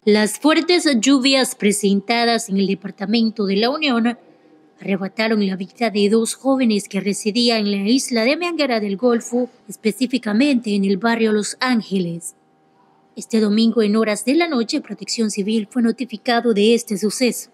Las fuertes lluvias presentadas en el departamento de La Unión arrebataron la vida de dos jóvenes que residían en la isla de Meanguera del Golfo, específicamente en el barrio Los Ángeles. Este domingo, en horas de la noche, Protección Civil fue notificado de este suceso.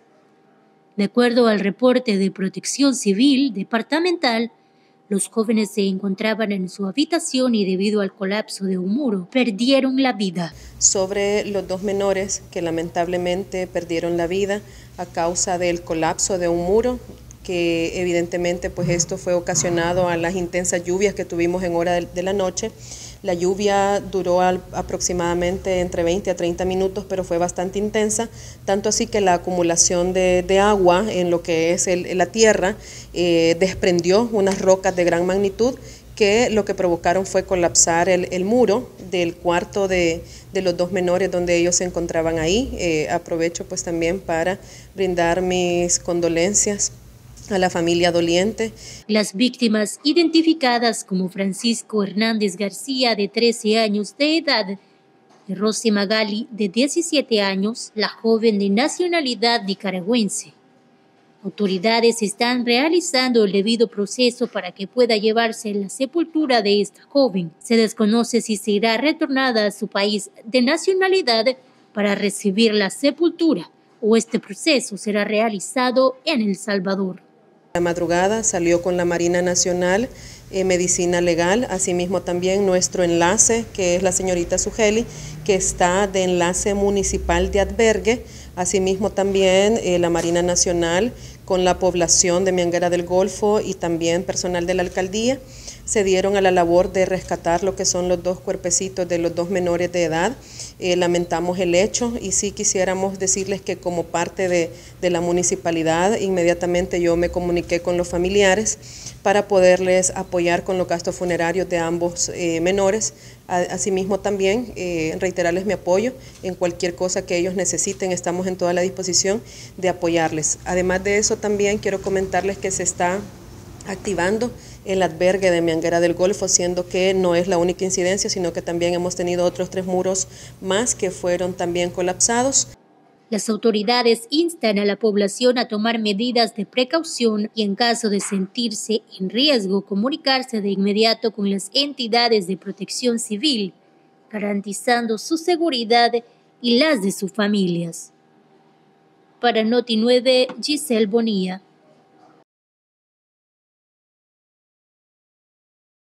De acuerdo al reporte de Protección Civil departamental, los jóvenes se encontraban en su habitación y debido al colapso de un muro, perdieron la vida. Sobre los dos menores que lamentablemente perdieron la vida a causa del colapso de un muro, que evidentemente pues esto fue ocasionado a las intensas lluvias que tuvimos en hora de la noche. La lluvia duró aproximadamente entre 20 a 30 minutos, pero fue bastante intensa, tanto así que la acumulación de agua en lo que es la tierra desprendió unas rocas de gran magnitud que lo que provocaron fue colapsar el muro del cuarto de los dos menores donde ellos se encontraban ahí. Aprovecho pues también para brindar mis condolencias a la familia doliente. Las víctimas, identificadas como Francisco Hernández García, de 13 años de edad, y Rosy Magali, de 17 años, la joven de nacionalidad nicaragüense. Autoridades están realizando el debido proceso para que pueda llevarse la sepultura de esta joven. Se desconoce si será retornada a su país de nacionalidad para recibir la sepultura o este proceso será realizado en El Salvador. La madrugada salió con la Marina Nacional Medicina Legal, asimismo también nuestro enlace, que es la señorita Sugeli, que está de enlace municipal de albergue, asimismo también la Marina Nacional con la población de Meanguera del Golfo y también personal de la alcaldía, se dieron a la labor de rescatar lo que son los dos cuerpecitos de los dos menores de edad. Lamentamos el hecho y sí quisiéramos decirles que como parte de la municipalidad, inmediatamente yo me comuniqué con los familiares para poderles apoyar con los gastos funerarios de ambos menores. Asimismo también reiterarles mi apoyo en cualquier cosa que ellos necesiten, estamos en toda la disposición de apoyarles. Además de eso también quiero comentarles que se está activando el albergue de Meanguera del Golfo, siendo que no es la única incidencia, sino que también hemos tenido otros 3 muros más que fueron también colapsados. Las autoridades instan a la población a tomar medidas de precaución y en caso de sentirse en riesgo, comunicarse de inmediato con las entidades de protección civil, garantizando su seguridad y las de sus familias. Para Noti 9, Giselle Bonilla.